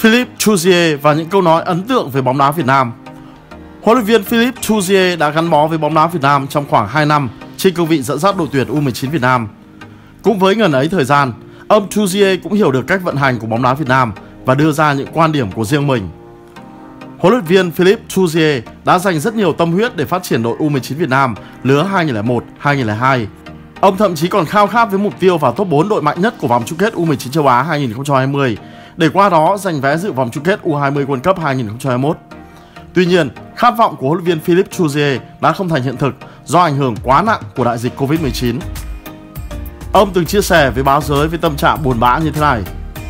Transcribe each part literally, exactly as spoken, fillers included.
Philippe Troussier và những câu nói ấn tượng về bóng đá Việt Nam. Huấn luyện viên Philippe Troussier đã gắn bó với bóng đá Việt Nam trong khoảng hai năm trên cương vị dẫn dắt đội tuyển U mười chín Việt Nam. Cũng với ngần ấy thời gian, ông Troussier cũng hiểu được cách vận hành của bóng đá Việt Nam và đưa ra những quan điểm của riêng mình. Huấn luyện viên Philippe Troussier đã dành rất nhiều tâm huyết để phát triển đội U mười chín Việt Nam lứa hai nghìn không trăm lẻ một đến hai nghìn không trăm lẻ hai. Ông thậm chí còn khao khát với mục tiêu vào top bốn đội mạnh nhất của vòng chung kết U mười chín châu Á hai nghìn không trăm hai mươi, để qua đó giành vé dự vòng chung kết U hai mươi World Cup hai nghìn không trăm hai mươi mốt. Tuy nhiên, khát vọng của huấn luyện viên Philippe Troussier đã không thành hiện thực do ảnh hưởng quá nặng của đại dịch Covid mười chín. Ông từng chia sẻ với báo giới với tâm trạng buồn bã như thế này: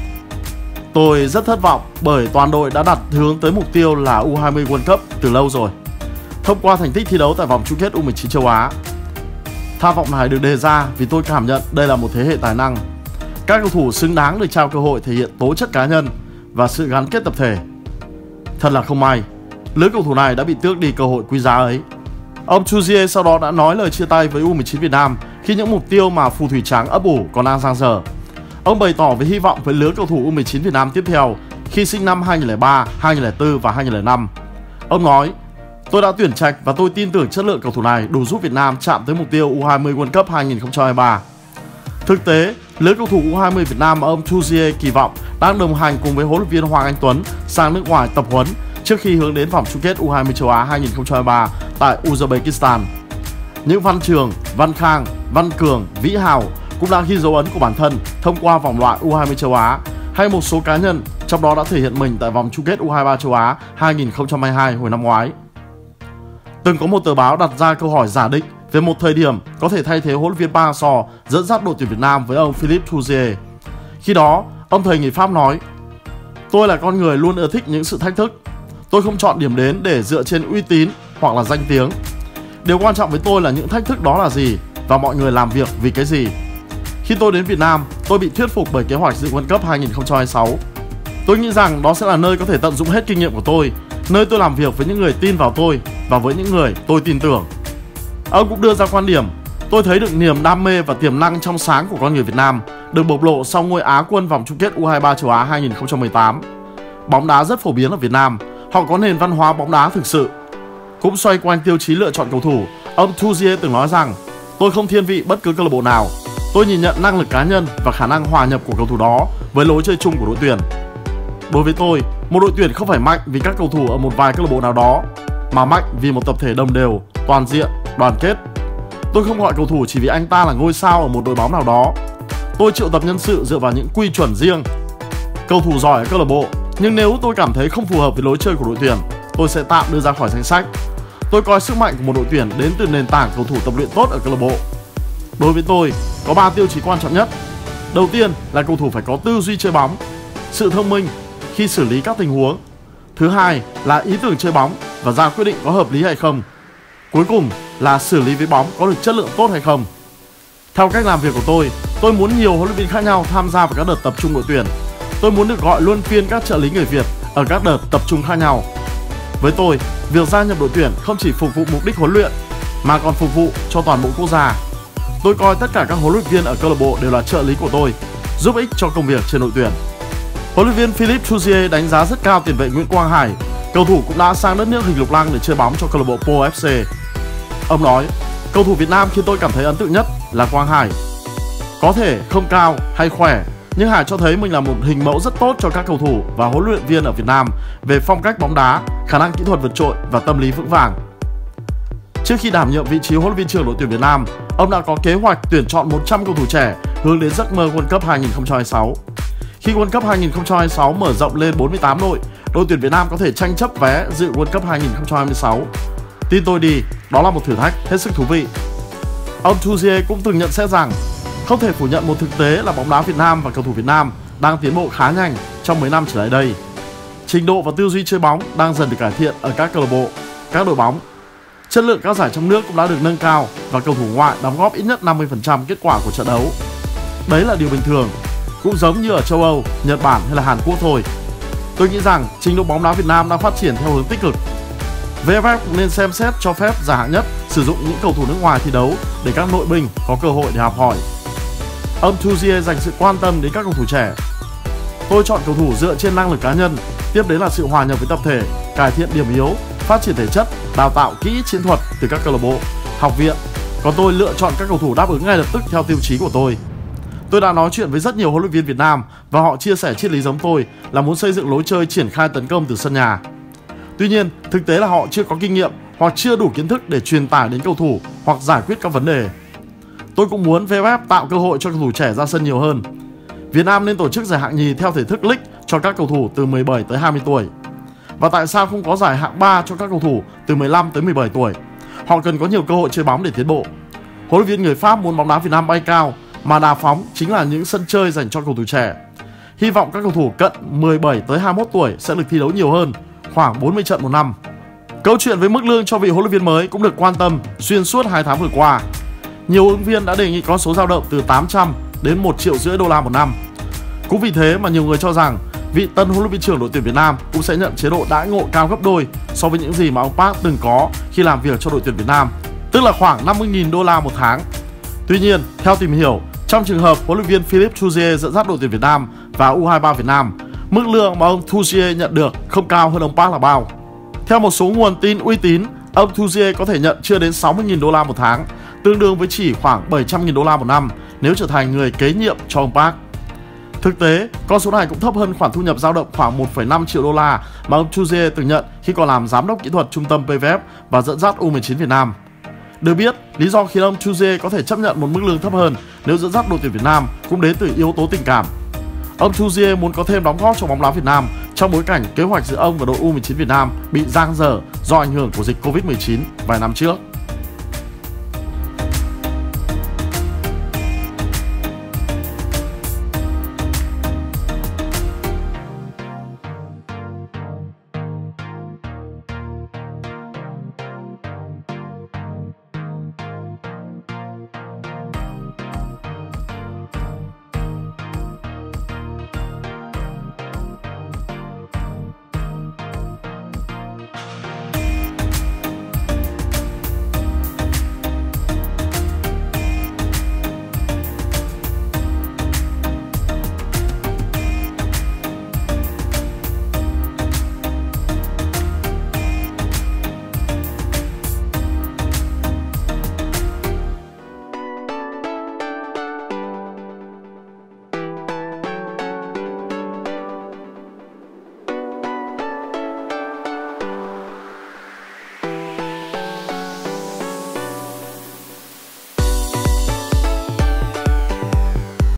"Tôi rất thất vọng bởi toàn đội đã đặt hướng tới mục tiêu là U hai mươi World Cup từ lâu rồi, thông qua thành tích thi đấu tại vòng chung kết U mười chín châu Á. Tham vọng này được đề ra vì tôi cảm nhận đây là một thế hệ tài năng. Các cầu thủ xứng đáng được trao cơ hội thể hiện tố chất cá nhân và sự gắn kết tập thể. Thật là không may, lứa cầu thủ này đã bị tước đi cơ hội quý giá ấy." Ông Troussier sau đó đã nói lời chia tay với U mười chín Việt Nam khi những mục tiêu mà phù thủy trắng ấp ủ còn đang dang dở. Ông bày tỏ với hy vọng với lứa cầu thủ U mười chín Việt Nam tiếp theo khi sinh năm hai nghìn không trăm lẻ ba, hai nghìn không trăm lẻ bốn và hai nghìn không trăm lẻ năm. Ông nói: "Tôi đã tuyển trạch và tôi tin tưởng chất lượng cầu thủ này đủ giúp Việt Nam chạm tới mục tiêu U hai mươi World Cup hai nghìn không trăm hai mươi ba." Thực tế, lứa cầu thủ U hai mươi Việt Nam mà ông Troussier kỳ vọng đang đồng hành cùng với huấn luyện viên Hoàng Anh Tuấn sang nước ngoài tập huấn trước khi hướng đến vòng chung kết U hai mươi châu Á hai nghìn không trăm hai mươi ba tại Uzbekistan. Những Văn Trường, Văn Khang, Văn Cường, Vĩ Hào cũng đã ghi dấu ấn của bản thân thông qua vòng loại U hai mươi châu Á, hay một số cá nhân trong đó đã thể hiện mình tại vòng chung kết U hai mươi ba châu Á hai nghìn không trăm hai mươi hai hồi năm ngoái. Từng có một tờ báo đặt ra câu hỏi giả định về một thời điểm có thể thay thế huấn luyện viên Park Hang-seo dẫn dắt đội tuyển Việt Nam với ông Philippe Troussier. Khi đó, ông thầy người Pháp nói: "Tôi là con người luôn ưa thích những sự thách thức. Tôi không chọn điểm đến để dựa trên uy tín hoặc là danh tiếng. Điều quan trọng với tôi là những thách thức đó là gì và mọi người làm việc vì cái gì. Khi tôi đến Việt Nam, tôi bị thuyết phục bởi kế hoạch dự World Cup hai nghìn không trăm hai mươi sáu. Tôi nghĩ rằng đó sẽ là nơi có thể tận dụng hết kinh nghiệm của tôi, nơi tôi làm việc với những người tin vào tôi và với những người tôi tin tưởng." Ông cũng đưa ra quan điểm: "Tôi thấy được niềm đam mê và tiềm năng trong sáng của con người Việt Nam được bộc lộ sau ngôi Á quân vòng chung kết U hai mươi ba châu Á hai nghìn không trăm mười tám. Bóng đá rất phổ biến ở Việt Nam, họ có nền văn hóa bóng đá thực sự." Cũng xoay quanh tiêu chí lựa chọn cầu thủ, ông Troussier từng nói rằng: "Tôi không thiên vị bất cứ câu lạc bộ nào. Tôi nhìn nhận năng lực cá nhân và khả năng hòa nhập của cầu thủ đó với lối chơi chung của đội tuyển. Đối với tôi, một đội tuyển không phải mạnh vì các cầu thủ ở một vài câu lạc bộ nào đó, mà mạnh vì một tập thể đồng đều, toàn diện, đoàn kết. Tôi không gọi cầu thủ chỉ vì anh ta là ngôi sao ở một đội bóng nào đó. Tôi triệu tập nhân sự dựa vào những quy chuẩn riêng. Cầu thủ giỏi ở câu lạc bộ, nhưng nếu tôi cảm thấy không phù hợp với lối chơi của đội tuyển, tôi sẽ tạm đưa ra khỏi danh sách. Tôi coi sức mạnh của một đội tuyển đến từ nền tảng cầu thủ tập luyện tốt ở câu lạc bộ. Đối với tôi, có ba tiêu chí quan trọng nhất. Đầu tiên là cầu thủ phải có tư duy chơi bóng, sự thông minh khi xử lý các tình huống. Thứ hai là ý tưởng chơi bóng và ra quyết định có hợp lý hay không. Cuối cùng là xử lý với bóng có được chất lượng tốt hay không." Theo cách làm việc của tôi, tôi muốn nhiều huấn luyện viên khác nhau tham gia vào các đợt tập trung đội tuyển. Tôi muốn được gọi luân phiên các trợ lý người Việt ở các đợt tập trung khác nhau. Với tôi, việc gia nhập đội tuyển không chỉ phục vụ mục đích huấn luyện mà còn phục vụ cho toàn bộ quốc gia. Tôi coi tất cả các huấn luyện viên ở câu lạc bộ đều là trợ lý của tôi, giúp ích cho công việc trên đội tuyển. Huấn luyện viên Philippe Troussier đánh giá rất cao tiền vệ Nguyễn Quang Hải, cầu thủ cũng đã sang đất nước Hình Lục Lăng để chơi bóng cho câu lạc bộ pê ô ép xê. Ông nói: "Cầu thủ Việt Nam khiến tôi cảm thấy ấn tượng nhất là Quang Hải. Có thể không cao hay khỏe, nhưng Hải cho thấy mình là một hình mẫu rất tốt cho các cầu thủ và huấn luyện viên ở Việt Nam về phong cách bóng đá, khả năng kỹ thuật vượt trội và tâm lý vững vàng." Trước khi đảm nhiệm vị trí huấn luyện viên trưởng đội tuyển Việt Nam, ông đã có kế hoạch tuyển chọn một trăm cầu thủ trẻ hướng đến giấc mơ World Cup hai nghìn không trăm hai mươi sáu. Khi World Cup hai nghìn không trăm hai mươi sáu mở rộng lên bốn mươi tám đội, đội tuyển Việt Nam có thể tranh chấp vé dự World Cup hai nghìn không trăm hai mươi sáu. Tin tôi đi, đó là một thử thách hết sức thú vị. Ông Troussier cũng từng nhận xét rằng không thể phủ nhận một thực tế là bóng đá Việt Nam và cầu thủ Việt Nam đang tiến bộ khá nhanh trong mấy năm trở lại đây. Trình độ và tư duy chơi bóng đang dần được cải thiện ở các câu lạc bộ, các đội bóng. Chất lượng các giải trong nước cũng đã được nâng cao và cầu thủ ngoại đóng góp ít nhất năm mươi phần trăm kết quả của trận đấu. Đấy là điều bình thường, cũng giống như ở châu Âu, Nhật Bản hay là Hàn Quốc thôi. Tôi nghĩ rằng trình độ bóng đá Việt Nam đang phát triển theo hướng tích cực. vê ép ép nên xem xét cho phép giải hạng nhất sử dụng những cầu thủ nước ngoài thi đấu để các nội binh có cơ hội để học hỏi. Ông Troussier dành sự quan tâm đến các cầu thủ trẻ. Tôi chọn cầu thủ dựa trên năng lực cá nhân, tiếp đến là sự hòa nhập với tập thể, cải thiện điểm yếu, phát triển thể chất, đào tạo kỹ chiến thuật từ các câu lạc bộ, học viện. Còn tôi lựa chọn các cầu thủ đáp ứng ngay lập tức theo tiêu chí của tôi. Tôi đã nói chuyện với rất nhiều huấn luyện viên Việt Nam và họ chia sẻ triết lý giống tôi là muốn xây dựng lối chơi triển khai tấn công từ sân nhà. Tuy nhiên, thực tế là họ chưa có kinh nghiệm hoặc chưa đủ kiến thức để truyền tải đến cầu thủ hoặc giải quyết các vấn đề. Tôi cũng muốn vê ép ép tạo cơ hội cho cầu thủ trẻ ra sân nhiều hơn. Việt Nam nên tổ chức giải hạng nhì theo thể thức League cho các cầu thủ từ mười bảy tới hai mươi tuổi. Và tại sao không có giải hạng ba cho các cầu thủ từ mười lăm tới mười bảy tuổi? Họ cần có nhiều cơ hội chơi bóng để tiến bộ. Huấn luyện viên người Pháp muốn bóng đá Việt Nam bay cao, mà đà phóng chính là những sân chơi dành cho cầu thủ trẻ. Hy vọng các cầu thủ cận mười bảy tới hai mươi mốt tuổi sẽ được thi đấu nhiều hơn, khoảng bốn mươi trận một năm. Câu chuyện với mức lương cho vị huấn luyện viên mới cũng được quan tâm xuyên suốt hai tháng vừa qua. Nhiều ứng viên đã đề nghị con số dao động từ tám trăm đến một triệu rưỡi đô la một năm. Cũng vì thế mà nhiều người cho rằng vị tân huấn luyện viên trưởng đội tuyển Việt Nam cũng sẽ nhận chế độ đãi ngộ cao gấp đôi so với những gì mà ông Park từng có khi làm việc cho đội tuyển Việt Nam, tức là khoảng năm mươi nghìn đô la một tháng. Tuy nhiên, theo tìm hiểu, trong trường hợp huấn luyện viên Philippe Troussier dẫn dắt đội tuyển Việt Nam và U hai ba Việt Nam, mức lương mà ông Troussier nhận được không cao hơn ông Park là bao. Theo một số nguồn tin uy tín, ông Troussier có thể nhận chưa đến sáu mươi nghìn đô la một tháng, tương đương với chỉ khoảng bảy trăm nghìn đô la một năm nếu trở thành người kế nhiệm cho ông Park. Thực tế, con số này cũng thấp hơn khoản thu nhập dao động khoảng một phẩy năm triệu đô la mà ông Troussier từng nhận khi còn làm giám đốc kỹ thuật trung tâm pê vê ép và dẫn dắt U mười chín Việt Nam. Được biết, lý do khiến ông Troussier có thể chấp nhận một mức lương thấp hơn nếu dẫn dắt đội tuyển Việt Nam cũng đến từ yếu tố tình cảm. Ông Troussier muốn có thêm đóng góp cho bóng đá Việt Nam trong bối cảnh kế hoạch giữa ông và đội U mười chín Việt Nam bị dang dở do ảnh hưởng của dịch Covid mười chín vài năm trước.